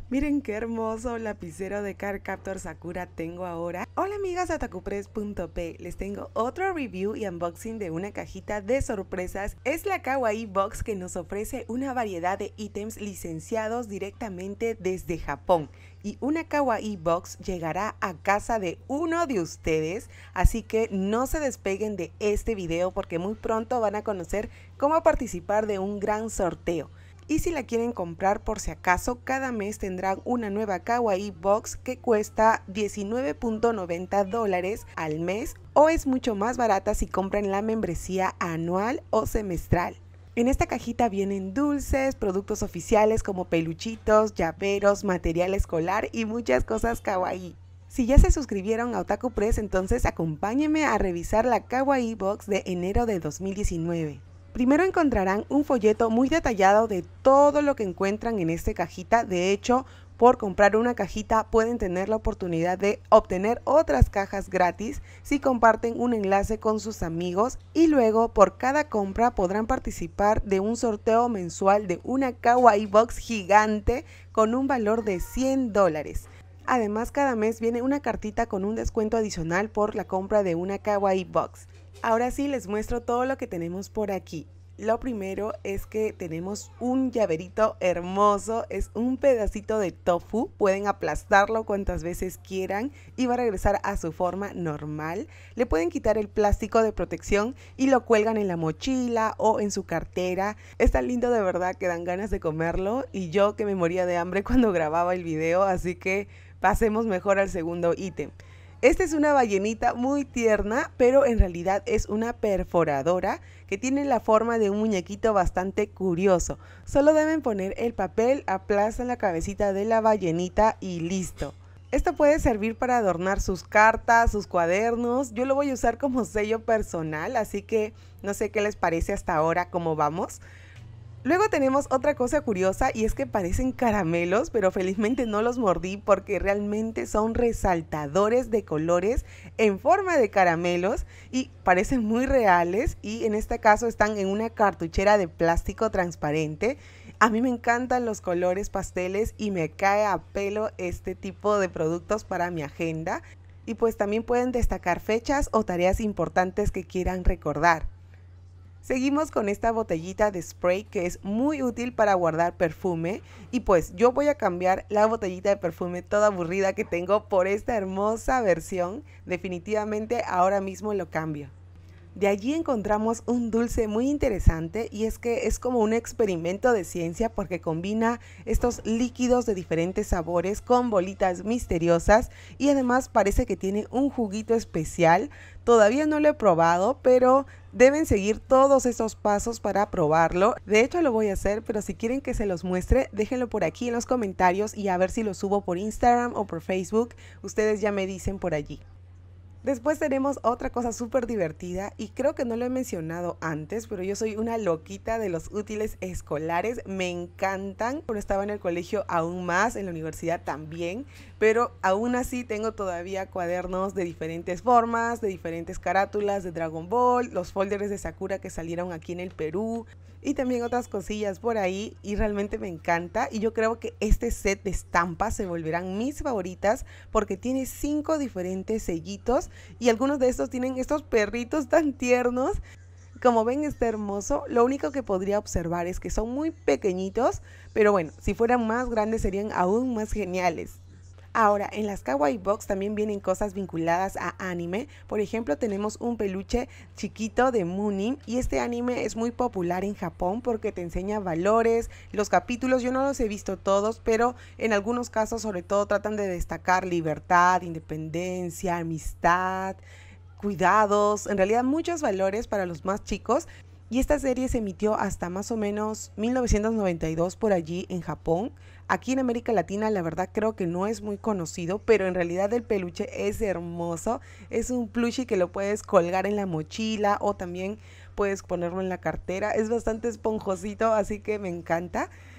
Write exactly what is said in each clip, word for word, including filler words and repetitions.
Miren qué hermoso lapicero de Cardcaptor Sakura tengo ahora. Hola amigas de otakupress punto pe, les tengo otro review y unboxing de una cajita de sorpresas. Es la Kawaii Box, que nos ofrece una variedad de ítems licenciados directamente desde Japón. Y una Kawaii Box llegará a casa de uno de ustedes, así que no se despeguen de este video porque muy pronto van a conocer cómo participar de un gran sorteo. Y si la quieren comprar por si acaso, cada mes tendrán una nueva Kawaii Box que cuesta diecinueve punto noventa dólares al mes, o es mucho más barata si compran la membresía anual o semestral. En esta cajita vienen dulces, productos oficiales como peluchitos, llaveros, material escolar y muchas cosas kawaii. Si ya se suscribieron a Otaku Press, entonces acompáñenme a revisar la Kawaii Box de enero de dos mil diecinueve. Primero encontrarán un folleto muy detallado de todo lo que encuentran en esta cajita. De hecho, por comprar una cajita pueden tener la oportunidad de obtener otras cajas gratis si comparten un enlace con sus amigos, y luego por cada compra podrán participar de un sorteo mensual de una Kawaii Box gigante con un valor de cien dólares. Además, cada mes viene una cartita con un descuento adicional por la compra de una Kawaii Box. Ahora sí les muestro todo lo que tenemos por aquí. Lo primero es que tenemos un llaverito hermoso, es un pedacito de tofu, pueden aplastarlo cuantas veces quieran y va a regresar a su forma normal. Le pueden quitar el plástico de protección y lo cuelgan en la mochila o en su cartera. Es tan lindo de verdad que dan ganas de comerlo, y yo que me moría de hambre cuando grababa el video, así que pasemos mejor al segundo ítem. Esta es una ballenita muy tierna, pero en realidad es una perforadora que tiene la forma de un muñequito bastante curioso. Solo deben poner el papel, aplastan la cabecita de la ballenita y listo. Esto puede servir para adornar sus cartas, sus cuadernos. Yo lo voy a usar como sello personal, así que no sé qué les parece hasta ahora cómo vamos. Luego tenemos otra cosa curiosa, y es que parecen caramelos, pero felizmente no los mordí porque realmente son resaltadores de colores en forma de caramelos y parecen muy reales, y en este caso están en una cartuchera de plástico transparente. A mí me encantan los colores pasteles y me cae a pelo este tipo de productos para mi agenda, y pues también pueden destacar fechas o tareas importantes que quieran recordar. Seguimos con esta botellita de spray que es muy útil para guardar perfume, y pues yo voy a cambiar la botellita de perfume toda aburrida que tengo por esta hermosa versión. Definitivamente ahora mismo lo cambio. De allí encontramos un dulce muy interesante, y es que es como un experimento de ciencia porque combina estos líquidos de diferentes sabores con bolitas misteriosas, y además parece que tiene un juguito especial. Todavía no lo he probado, pero deben seguir todos estos pasos para probarlo. De hecho lo voy a hacer, pero si quieren que se los muestre, déjenlo por aquí en los comentarios y a ver si lo subo por Instagram o por Facebook. Ustedes ya me dicen por allí. Después tenemos otra cosa súper divertida, y creo que no lo he mencionado antes, pero yo soy una loquita de los útiles escolares. Me encantan, pero estaba en el colegio aún más, en la universidad también, pero aún así tengo todavía cuadernos de diferentes formas, de diferentes carátulas de Dragon Ball, los folders de Sakura que salieron aquí en el Perú, y también otras cosillas por ahí, y realmente me encanta. Y yo creo que este set de estampas se volverán mis favoritas porque tiene cinco diferentes sellitos, y algunos de estos tienen estos perritos tan tiernos. Como ven, está hermoso. Lo único que podría observar es que son muy pequeñitos, pero bueno, si fueran más grandes serían aún más geniales. Ahora, en las Kawaii Box también vienen cosas vinculadas a anime. Por ejemplo, tenemos un peluche chiquito de Moonin, y este anime es muy popular en Japón porque te enseña valores. Los capítulos yo no los he visto todos, pero en algunos casos sobre todo tratan de destacar libertad, independencia, amistad, cuidados, en realidad muchos valores para los más chicos. Y esta serie se emitió hasta más o menos mil novecientos noventa y dos por allí en Japón. Aquí en América Latina la verdad creo que no es muy conocido, pero en realidad el peluche es hermoso. Es un plushie que lo puedes colgar en la mochila o también puedes ponerlo en la cartera. Es bastante esponjosito, así que me encanta.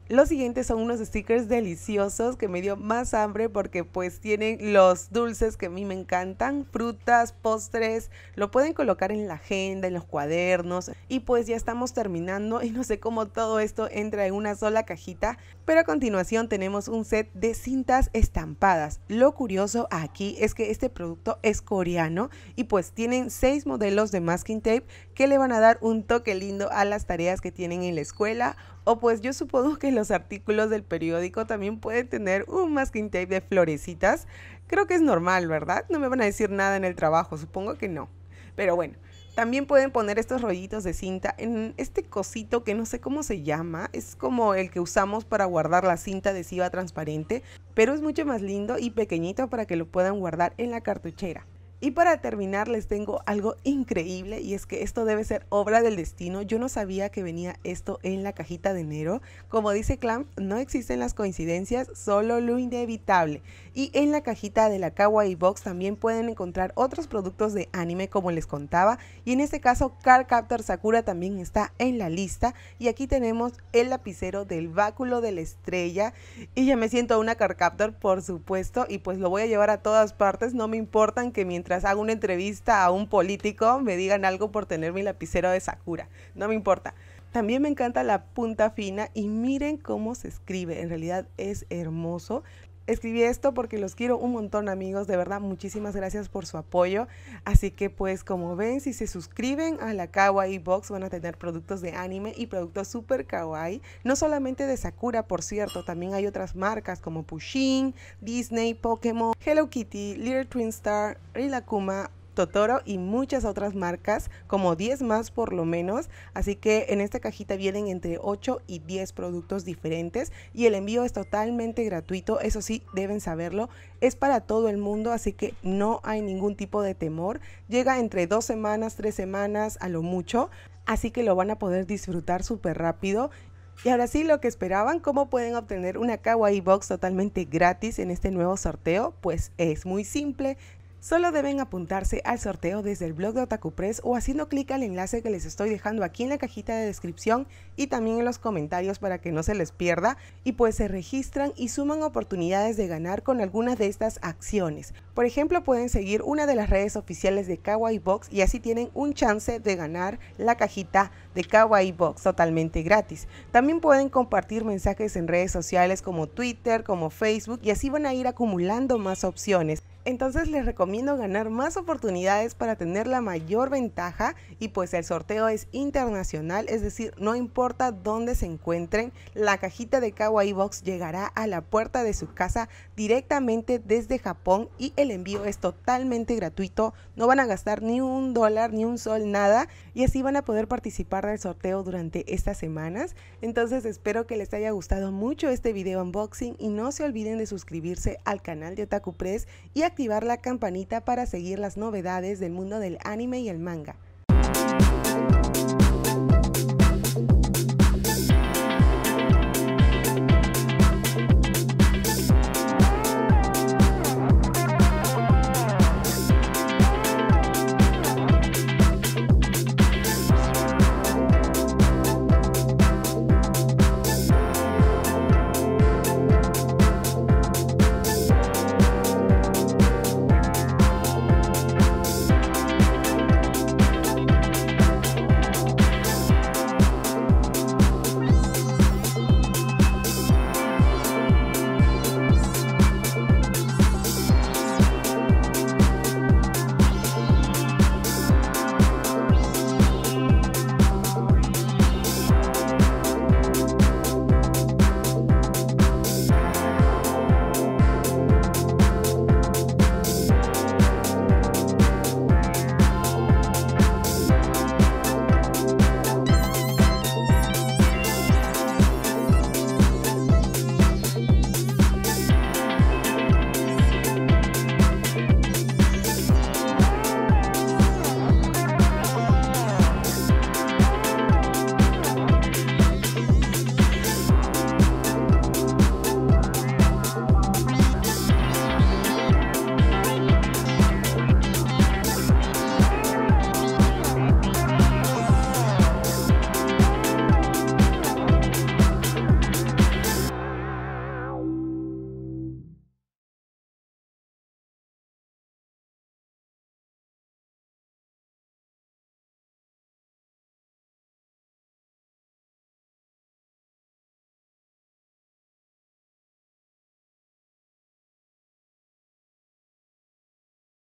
Los siguientes son unos stickers deliciosos que me dio más hambre porque pues tienen los dulces que a mí me encantan, frutas, postres, lo pueden colocar en la agenda, en los cuadernos y pues ya estamos terminando y no sé cómo todo esto entra en una sola cajita, pero a continuación tenemos un set de cintas estampadas. Lo curioso aquí es que este producto es coreano y pues tienen seis modelos de masking tape que le van a dar un toque lindo a las tareas que tienen en la escuela. O pues yo supongo que los artículos del periódico también pueden tener un masking tape de florecitas. Creo que es normal, ¿verdad? No me van a decir nada en el trabajo, supongo que no. Pero bueno, también pueden poner estos rollitos de cinta en este cosito que no sé cómo se llama. Es como el que usamos para guardar la cinta adhesiva transparente, pero es mucho más lindo y pequeñito para que lo puedan guardar en la cartuchera. Y para terminar les tengo algo increíble y es que esto debe ser obra del destino. Yo no sabía que venía esto en la cajita de enero. Como dice Clamp, no existen las coincidencias, solo lo inevitable. Y en la cajita de la Kawaii Box también pueden encontrar otros productos de anime como les contaba. Y en este caso Cardcaptor Sakura también está en la lista. Y aquí tenemos el lapicero del báculo de la estrella. Y ya me siento una Cardcaptor, por supuesto. Y pues lo voy a llevar a todas partes, no me importan que mientras Mientras hago una entrevista a un político me digan algo por tener mi lapicero de Sakura, no me importa. También me encanta la punta fina y miren cómo se escribe, en realidad es hermoso. Escribí esto porque los quiero un montón, amigos, de verdad muchísimas gracias por su apoyo. Así que pues como ven, si se suscriben a la Kawaii Box van a tener productos de anime y productos super kawaii. No solamente de Sakura, por cierto, también hay otras marcas como Pusheen, Disney, Pokémon, Hello Kitty, Little Twin Star, Rilakkuma, Totoro y muchas otras marcas, como diez más por lo menos. Así que en esta cajita vienen entre ocho y diez productos diferentes y el envío es totalmente gratuito. Eso sí, deben saberlo, es para todo el mundo, así que no hay ningún tipo de temor. Llega entre dos semanas, tres semanas a lo mucho, así que lo van a poder disfrutar súper rápido. Y ahora sí, lo que esperaban, ¿cómo pueden obtener una Kawaii Box totalmente gratis en este nuevo sorteo? Pues es muy simple. Solo deben apuntarse al sorteo desde el blog de Otaku Press o haciendo clic al enlace que les estoy dejando aquí en la cajita de descripción y también en los comentarios para que no se les pierda, y pues se registran y suman oportunidades de ganar con algunas de estas acciones. Por ejemplo, pueden seguir una de las redes oficiales de Kawaii Box y así tienen un chance de ganar la cajita de Kawaii Box totalmente gratis. También pueden compartir mensajes en redes sociales como Twitter, como Facebook, y así van a ir acumulando más opciones. Entonces les recomiendo ganar más oportunidades para tener la mayor ventaja, y pues el sorteo es internacional, es decir, no importa dónde se encuentren, la cajita de Kawaii Box llegará a la puerta de su casa directamente desde Japón y el envío es totalmente gratuito, no van a gastar ni un dólar, ni un sol, nada, y así van a poder participar del sorteo durante estas semanas. Entonces espero que les haya gustado mucho este video unboxing y no se olviden de suscribirse al canal de Otaku Press y activar la campanita para seguir las novedades del mundo del anime y el manga.